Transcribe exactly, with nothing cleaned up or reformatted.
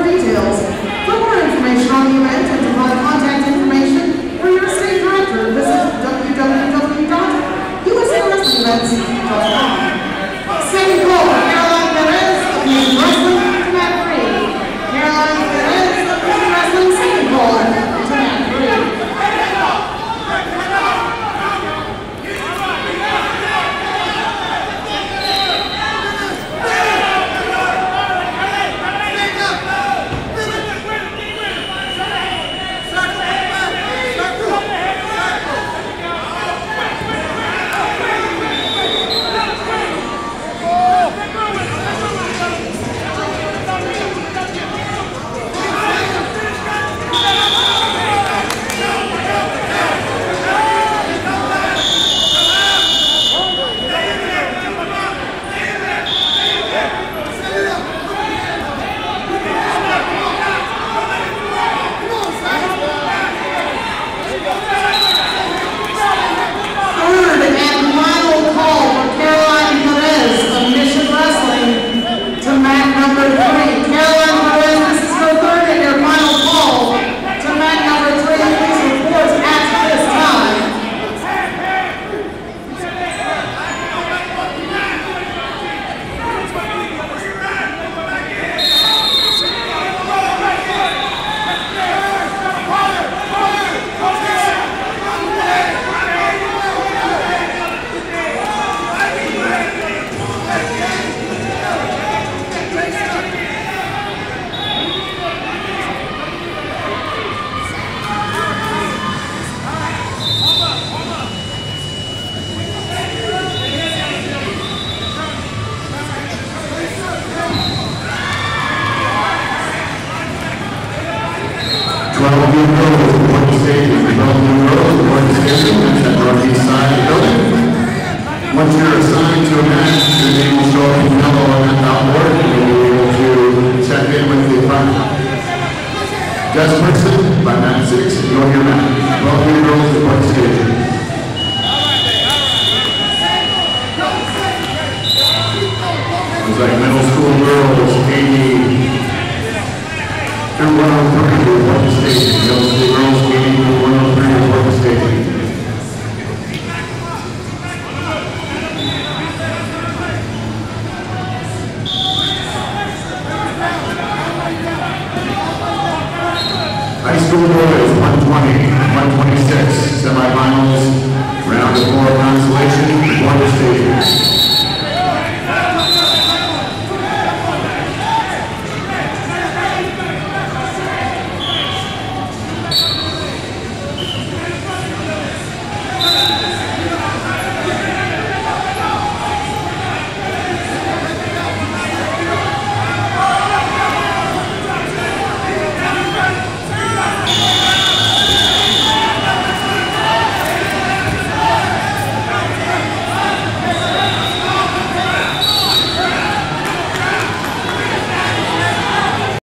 more details. For more information on the event and to provide contact information for your state director, visit w w w dot u s a wrestling events dot com. Second call for Caroline Perez of Michigan Wrestling to Matt Reed. Caroline Perez of Michigan Wrestling, second call to Matt Reed. twelve new girls at Point Station. twelve new girls at Point Station. That's at northeast side of the building. Once you're assigned to a match, your name will show up in yellow on that outboard, and you'll be able to check in with the front. Just Princeton by Matt Six, you'll hear Matt. twelve new girls at Point Station. Looks like middle school girls, eighty. Through one oh three to Point Station. Middle school girls skating through one oh three to Point Station. High school boys, one twenty, one twenty-six, semifinals, round of four consolation, Point Station.